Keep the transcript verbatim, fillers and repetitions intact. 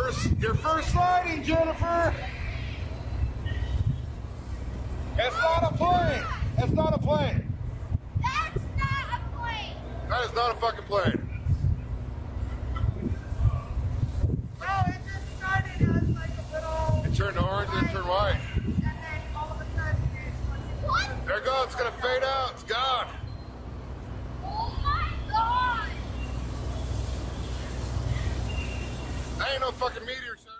first, your first sighting, Jennifer. It's not a plane. It's not a plane. That's not a plane. That is not a fucking plane. Oh, it just started as like a little. It turned orange and it turned white. And then all of a sudden it's like. What? There it goes. It's gonna fade out. It's gone. Oh my god! That ain't no fucking meteor.